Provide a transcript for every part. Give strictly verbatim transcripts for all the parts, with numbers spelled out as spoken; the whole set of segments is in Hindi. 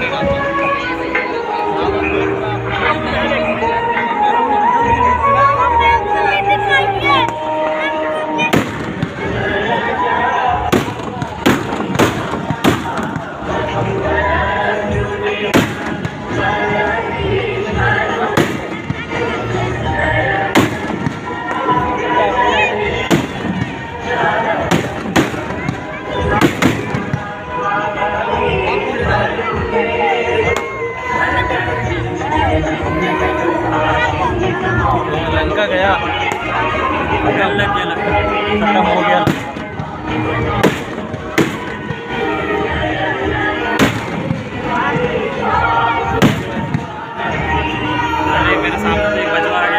लंका गया, लग गया, खत्म हो गया। अरे मेरे सामने से एक बचवा आ गया।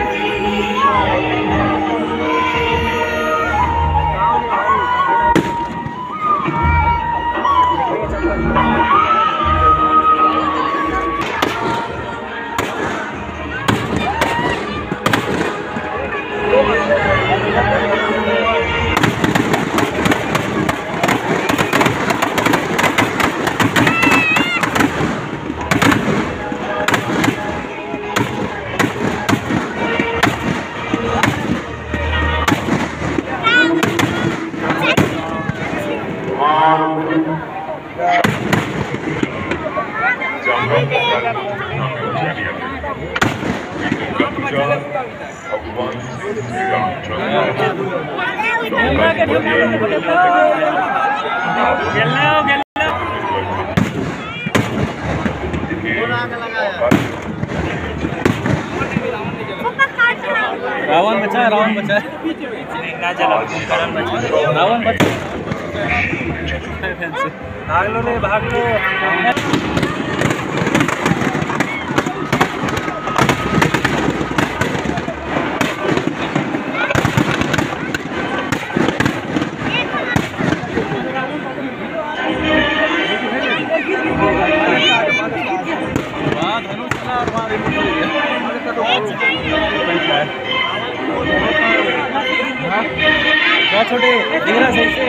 रावण बचा है, रावण बचा है, रावण बचा। भाग लो रे, भाग लो। क्या छोटे धीरा सही से